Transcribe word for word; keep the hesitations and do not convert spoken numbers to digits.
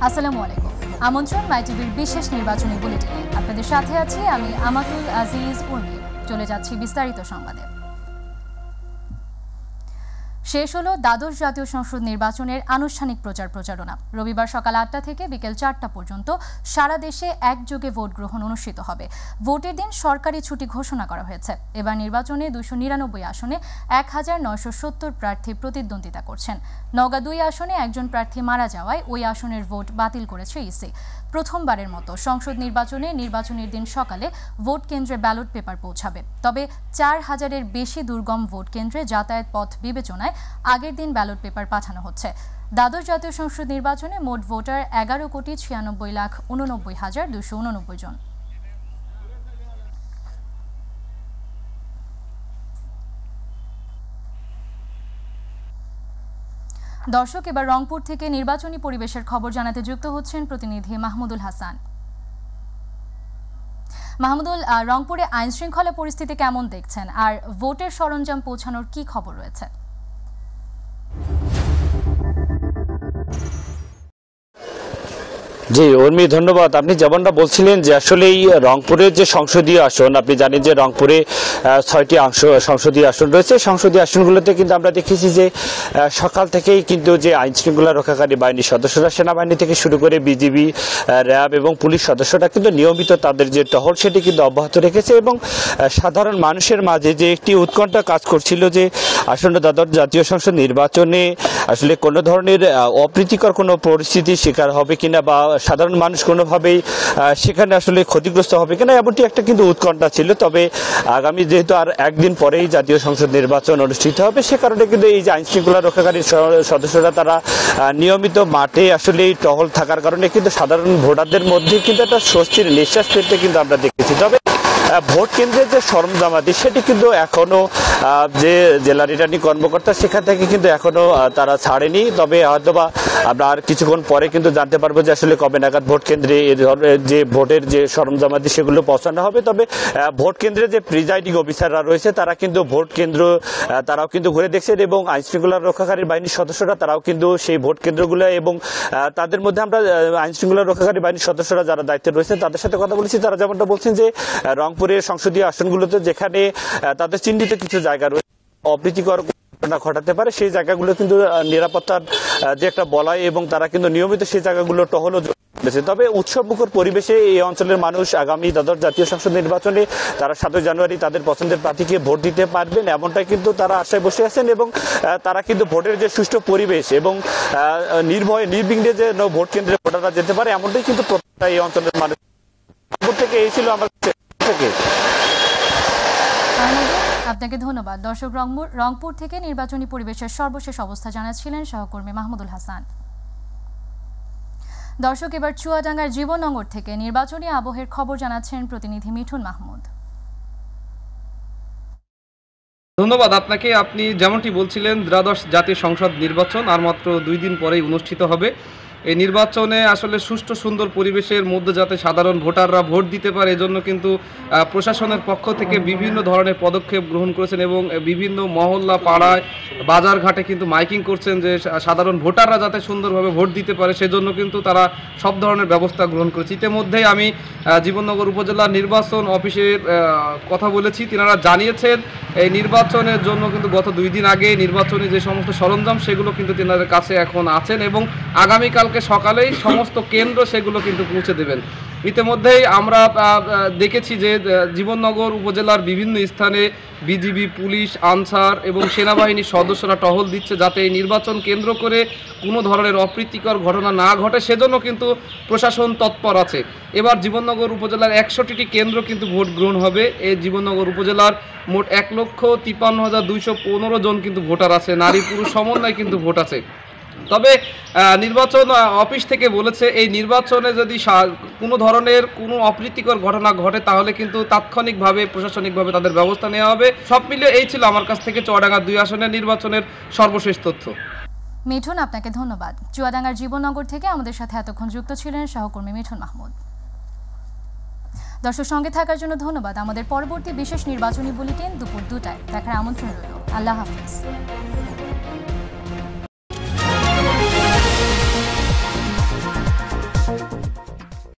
আসসালামু আলাইকুম। আমন্ত্রণ মাইটিভির বিশেষ নির্বাচনী বুলেটিনে। আপনাদের সাথে আছি আমি আমাতুল আজিজ উর্মি। চলে যাচ্ছি বিস্তারিত সংবাদে। শেষ হলো দ্বাদশ জাতীয় সংসদ নির্বাচনের আনুষ্ঠানিক প্রচার প্রচারণা। রবিবার সকাল আটটা থেকে বিকেল চারটা পর্যন্ত সারা দেশে একযোগে ভোট গ্রহণ অনুষ্ঠিত হবে। ভোটের দিন সরকারি ছুটি ঘোষণা করা হয়েছে। এবার নির্বাচনে দুশো নিরানব্বই আসনে এক হাজার নয়শো সত্তর প্রার্থী প্রতিদ্বন্দ্বিতা করছেন। নওগাঁ দুই আসনে একজন প্রার্থী মারা যাওয়ায় ওই আসনের ভোট বাতিল করেছে ইসি। প্রথমবারের মতো সংসদ নির্বাচনে নির্বাচনের দিন সকালে ভোট কেন্দ্রে ব্যালট পেপার পৌঁছাবে। তবে চার হাজারের বেশি দুর্গম ভোট কেন্দ্রে যাতায়াত পথ বিবেচনায় আগের দিন ব্যালট পেপার পাঠানো হচ্ছে। দ্বাদশ জাতীয় সংসদ নির্বাচনে মোট ভোটার এগারো কোটি ছিয়ানব্বই লাখ উননব্বই হাজার দুশো উননব্বই জন। দর্শক, এবার রংপুর থেকে নির্বাচনী পরিবেশের খবর জানাতে যুক্ত হচ্ছেন প্রতিনিধি মাহমুদুল হাসান। মাহমুদুল, রংপুরে আইন শৃঙ্খলা পরিস্থিতি কেমন দেখছেন, আর ভোটের সরঞ্জাম পৌঁছানোর কি খবর রয়েছে? জি উর্মি, ধন্যবাদ। আপনি যেমনটা বলছিলেন যে আসলেই রংপুরের যে সংসদীয় আসন, আপনি জানেন যে রংপুরে ছয়টি অংশ সংসদীয় আসন রয়েছে। সংসদীয় আসনগুলোতে কিন্তু আমরা দেখেছি যে সকাল থেকেই কিন্তু যে আইন শৃঙ্খলা রক্ষাকারী বাহিনীর সদস্যরা, সেনাবাহিনী থেকে শুরু করে বিজিবি, র্যাব এবং পুলিশ সদস্যরা কিন্তু নিয়মিত তাদের যে টহল সেটি কিন্তু অব্যাহত রেখেছে। এবং সাধারণ মানুষের মাঝে যে একটি উৎকণ্ঠা কাজ করছিল যে আসন্ন দ্বাদশ জাতীয় সংসদ নির্বাচনে আসলে কোনো ধরনের অপ্রীতিকর কোনো পরিস্থিতির শিকার হবে কিনা, বা সাধারণ মানুষ কোনোভাবেই সেখানে আসলে ক্ষতিগ্রস্ত হবে কিনা, এমনটি একটা কিন্তু উৎকণ্ঠা ছিল। তবে আগামী যেহেতু আর একদিন পরেই জাতীয় সংসদ নির্বাচন অনুষ্ঠিত হবে, সে কারণে কিন্তু এই যে আইন শৃঙ্খলা রক্ষাকারী সদস্যরা তারা নিয়মিত মাঠে আসলে টহল থাকার কারণে কিন্তু সাধারণ ভোটারদের মধ্যে কিন্তু একটা স্বস্তির নিঃশ্বাস ফেলতে কিন্তু আমরা দেখেছি। তবে ভোট কেন্দ্রের যে সরঞ্জামাদি সেটি কিন্তু এখনো যে জেলা রিটার্নিং কর্মকর্তা সেখান থেকে কিন্তু এখনো তারা ছাড়েনি। তবে হয়তোবা আমরা আর কিছুক্ষণ পরে কিন্তু জানতে পারবো যে আসলে কবে নাগাদ ভোট কেন্দ্রে যে ভোটের যে সরঞ্জামাদি সেগুলো পৌঁছানো হবে। তবে ভোট কেন্দ্রে যে প্রিজাইডিং অফিসাররা রয়েছে তারা কিন্তু ভোট কেন্দ্র তারাও কিন্তু ঘুরে দেখছেন, এবং আইন শৃঙ্খলা রক্ষাকারী বাহিনীর সদস্যরা তারাও কিন্তু সেই ভোট কেন্দ্রগুলো, এবং তাদের মধ্যে আমরা আইন শৃঙ্খলা রক্ষাকারী বাহিনীর সদস্যরা যারা দায়িত্বে রয়েছেন তাদের সাথে কথা বলেছি। তারা যেমনটা বলছেন যে রংপুরের সংসদীয় আসনগুলোতে যেখানে তাদের চিহ্নিত কিছু জায়গা রয়েছে অপ্রীতিকর ঘটনা ঘটাতে পারে, সেই জায়গাগুলো কিন্তু নিরাপত্তার যে একটা বলয়, এবং তারা কিন্তু নিয়মিত সেই জায়গাগুলো টহলও করেছে। তবে উৎসবমুখর পরিবেশে এই অঞ্চলের মানুষ আগামী দ্বাদশ জাতীয় সংসদ নির্বাচনে তারা সাতই জানুয়ারি তাদের পছন্দের প্রার্থীকে ভোট দিতে পারবেন, এমনটাই কিন্তু তারা আশায় বসে আছেন। এবং তারা কিন্তু ভোটের যে সুষ্ঠু পরিবেশ এবং নির্ভয়ে নির্বিঘ্নে যে ভোট কেন্দ্রে ভোটাররা যেতে পারে, এমনটাই কিন্তু প্রত্যাশা এই অঞ্চলের মানুষ থেকে। এই ছিল আমার থেকে। আপনাকে ধন্যবাদ। দর্শক, রংপুর থেকে নির্বাচনী পরিবেশের সর্বশেষ অবস্থা জানাচ্ছিলেন সহকর্মী মাহমুদুল হাসান। দর্শক, এবার চুয়াডাঙ্গার জীবননগর থেকে নির্বাচনী আবহের খবর জানাচ্ছেন প্রতিনিধি মিঠুন মাহমুদ। ধন্যবাদ আপনাকে। আপনি যেমনটি বলছিলেন, দ্বাদশ জাতীয় সংসদ নির্বাচন আর মাত্র দুই দিন পরেই অনুষ্ঠিত হবে। এই নির্বাচনে আসলে সুষ্ঠু সুন্দর পরিবেশের মধ্যে যাতে সাধারণ ভোটাররা ভোট দিতে পারে, এজন্য কিন্তু প্রশাসনের পক্ষ থেকে বিভিন্ন ধরনের পদক্ষেপ গ্রহণ করেছেন, এবং বিভিন্ন মহল্লা, পাড়ায়, বাজার ঘাটে কিন্তু মাইকিং করছেন যে সাধারণ ভোটাররা যাতে সুন্দরভাবে ভোট দিতে পারে, সেজন্য কিন্তু তারা সব ধরনের ব্যবস্থা গ্রহণ করেছে। ইতিমধ্যেই আমি জীবননগর উপজেলার নির্বাচন অফিসের কথা বলেছি, তিনারা জানিয়েছেন এই নির্বাচনের জন্য কিন্তু গত দুই দিন আগে নির্বাচনী যে সমস্ত সরঞ্জাম সেগুলো কিন্তু তিনাদের কাছে এখন আছেন, এবং আগামীকাল সকালেই সমস্ত কেন্দ্র সেগুলো কিন্তু পৌঁছে দেবেন। ইতিমধ্যেই আমরা দেখেছি যে জীবননগর উপজেলার বিভিন্ন স্থানে বিজিবি, পুলিশ, আনসার এবং সেনাবাহিনীর সদস্যরা টহল দিচ্ছে, যাতে এই নির্বাচন কেন্দ্র করে কোনো ধরনের অপ্রীতিকর ঘটনা না ঘটে, সেজন্য কিন্তু প্রশাসন তৎপর আছে। এবার জীবননগর উপজেলার একষট্টিটি কেন্দ্র কিন্তু ভোট গ্রহণ হবে। এই জীবননগর উপজেলার মোট এক লক্ষ তিপ্পান্ন হাজার দুইশো পনেরো জন কিন্তু ভোটার আছে, নারী পুরুষ সমন্বয়ে কিন্তু ভোট আছে। তবে নির্বাচন অফিস থেকে বলেছে এই নির্বাচনে যদি কোনো ধরনের কোনো অপ্রীতিকর ঘটনা ঘটে তাহলে কিন্তু তাৎক্ষণিকভাবে প্রশাসনিকভাবে তাদের ব্যবস্থা নেওয়া হবে। সব মিলিয়ে এই ছিল আমার কাছ থেকে চুয়াডাঙ্গার দুই আসনের নির্বাচনের সর্বশেষ তথ্য। মিঠুন, আপনাকে ধন্যবাদ। চুয়াডাঙ্গার জীবননগর থেকে আমাদের সাথে এতক্ষণ যুক্ত ছিলেন সহকর্মী মিঠুন মাহমুদ। দর্শক, সঙ্গে থাকার জন্য ধন্যবাদ। আমাদের পরবর্তী বিশেষ নির্বাচনী বুলেটিন দুপুর দুটায় দেখার আমন্ত্রণ রইল। আল্লাহ হাফিজ।